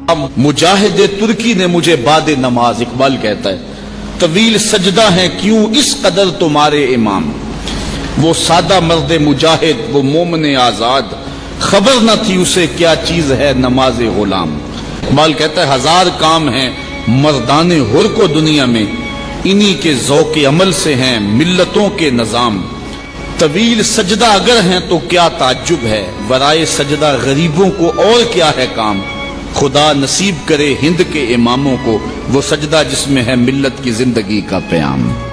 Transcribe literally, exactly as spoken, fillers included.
मुजाहिद तुर्की ने मुझे बाद नमाज, इकबाल कहता है, तवील सजदा है क्यों इस कदर तुम्हारे इमाम। वो सादा मर्द मुजाहिद, वो मोमन आजाद, खबर न थी उसे क्या चीज है नमाज गुलाम। इकबाल कहता है, हजार काम है मर्दाने हुर को दुनिया में, इन्हीं के ज़ौक़ अमल से हैं मिल्लतों के निज़ाम। तवील सजदा अगर हैं तो क्या ताज्जुब है, वराए सजदा गरीबों को और क्या है काम। खुदा नसीब करे हिंद के इमामों को वो सजदा जिसमें है मिल्लत की जिंदगी का प्याम।